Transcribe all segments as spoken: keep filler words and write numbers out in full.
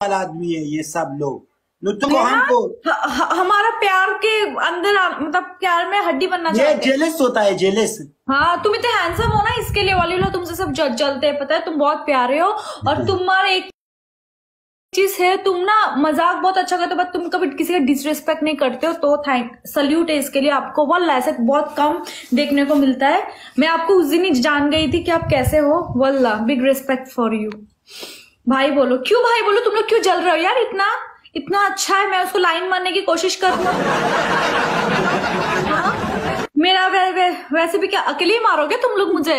वाला आदमी है ये सब लोग। तुमको हमको ह- ह- हमारा प्यार के अंदर आ- मतलब प्यार में हड्डी बनना ये चाहते हैं। जेलस होता है, जेलस। हाँ, तुम इतने हैंडसम हो ना, इसके लिए वाली लोग तुमसे सब जल जलते हैं, पता है, तुम बहुत प्यारे हो। और तुम्हारे एक चीज है, तुम ना मजाक बहुत अच्छा करते हो, बट तुम कभी किसी का डिसरिस्पेक्ट नहीं करते हो, तो थैंक सल्यूट है इसके लिए आपको। वल्ला ऐसे बहुत कम देखने को मिलता है। मैं आपको उस दिन ही जान गई थी कि आप कैसे हो। वल्ला बिग रिस्पेक्ट फॉर यू। भाई बोलो, क्यों भाई बोलो, तुम लोग क्यों जल रहे हो यार? इतना इतना अच्छा है, मैं उसको लाइन मारने की कोशिश कर रही हूँ। मेरा वे, वे, वैसे भी क्या अकेले ही मारोगे तुम लोग मुझे?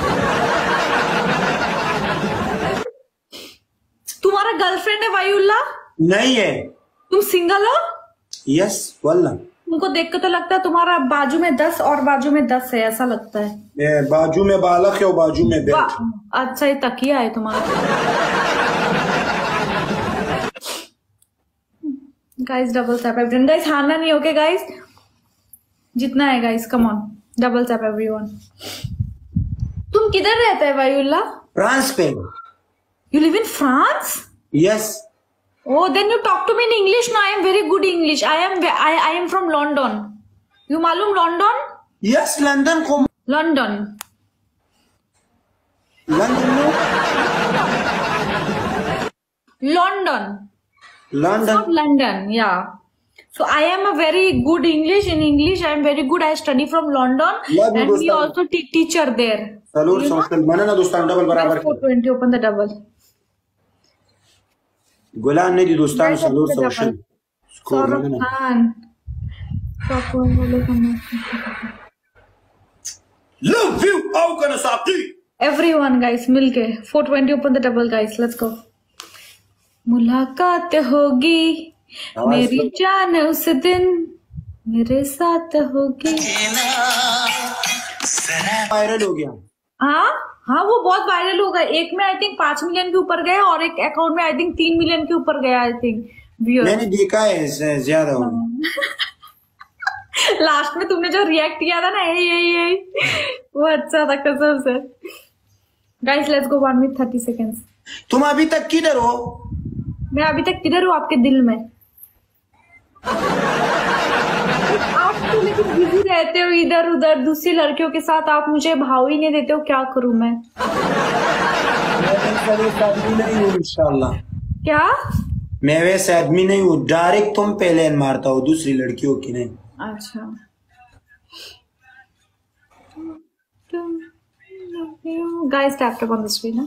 तुम्हारा गर्लफ्रेंड है वायुल्ला? नहीं है। तुम सिंगल हो? यस वल्ला। तुमको देख के तो लगता है तुम्हारा बाजू में दस और बाजू में दस है, ऐसा लगता है। ए, बाजू में बालक है और बाजू में बेट। अच्छा, ये तकिया है तुम्हारा। Guys double tap everyone. Guys हारना नहीं, ओके गाइस, जितना है guys, come on, double tap everyone. तुम किधर रहते हैं वायुल्ला? फ्रांस पे। You live in France? Yes. Oh, then you talk to me in English. No, I am very good English. I am I I am from London. You मालूम London? Yes London को। London. London में। London. London. Not London. Yeah. So I am a very good English. In English, I am very good. I study from London, and we also te teacher there. सलूट सोशल मना ना दोस्तान डबल बराबर। four twenty. Open the double. गुलाम नहीं दी दोस्तान सलूट सोशल। सौरभ खान। Love you, आओ करना साथी। Everyone guys, मिलके four twenty. Open the double guys. Let's go. मुलाकात होगी मेरी जान उस दिन, मेरे साथ होगी। वायरल हो गया। हाँ हाँ, वो बहुत वायरल हो गया। एक में आई थिंक पांच मिलियन के ऊपर गए और एक अकाउंट में आई थिंक तीन मिलियन के ऊपर गया आई थिंक व्यूअर। मैंने देखा है ज्यादा हो। लास्ट में तुमने जो रिएक्ट किया था ना, यही यही यही वो अच्छा था कसम से। Guys let's go one minute thirty seconds. तुम अभी तक किधर हो? मैं अभी तक किधर हूँ? आपके दिल में। आप तो लेकिन बिजी रहते हो इधर उधर दूसरी लड़कियों के साथ, आप मुझे भाव ही नहीं देते हो, क्या करूं मैं? नहीं हूँ इंशाल्लाह। क्या? मैं वैसे आदमी नहीं हूँ, डायरेक्ट तुम पहले मारता हो, दूसरी लड़कियों की नहीं। अच्छा। Guys tap tap on the screen.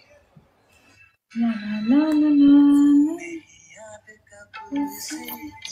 ना ना ना ना